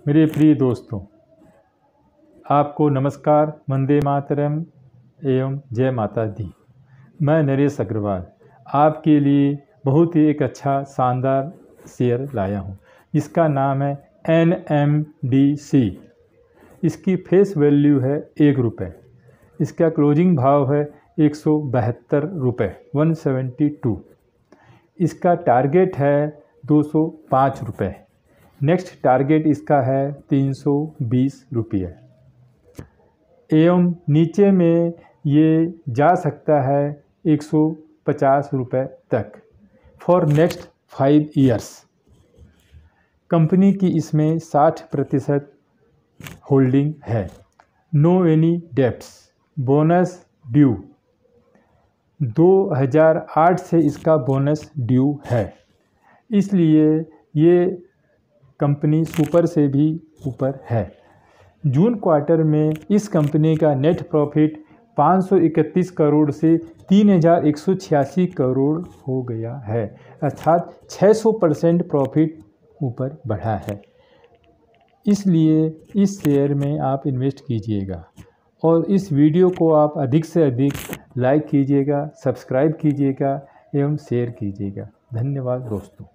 मेरे प्रिय दोस्तों, आपको नमस्कार, वंदे मातरम एवं जय माता दी। मैं नरेश अग्रवाल आपके लिए बहुत ही एक अच्छा शानदार शेयर लाया हूँ, जिसका नाम है NMDC। इसकी फेस वैल्यू है ₹1। इसका क्लोजिंग भाव है 172 रुपये 172। इसका टारगेट है 205 रुपये। नेक्स्ट टारगेट इसका है 320 रुपये एवं नीचे में ये जा सकता है 150 रुपये तक फॉर नेक्स्ट 5 ईयर्स। कंपनी की इसमें 60% होल्डिंग है। No any debts, bonus due 2008 से इसका बोनस ड्यू है, इसलिए ये कंपनी सुपर से भी ऊपर है। जून क्वार्टर में इस कंपनी का नेट प्रॉफिट 531 करोड़ से 3186 करोड़ हो गया है, अर्थात 600% प्रॉफिट ऊपर बढ़ा है। इसलिए इस शेयर में आप इन्वेस्ट कीजिएगा और इस वीडियो को आप अधिक से अधिक लाइक कीजिएगा, सब्सक्राइब कीजिएगा एवं शेयर कीजिएगा। धन्यवाद दोस्तों।